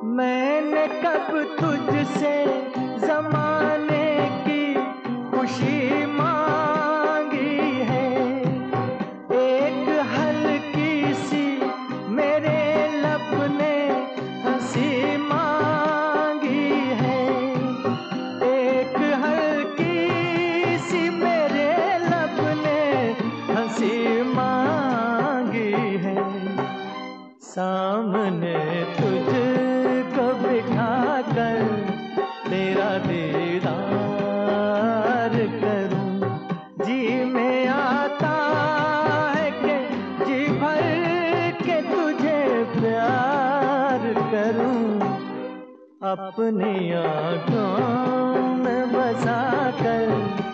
मैंने कब तुझसे ज़माने की खुशी मांगी है, एक हल्की सी मेरे लब ने हंसी मांगी है, एक हल्की सी मेरे लब ने हंसी मांगी है। सामने तुझको बिठा कर तेरा दीदार करूं, जी में आता है कि जी भर के तुझे प्यार करूं, अपनी आँखों में बसा कर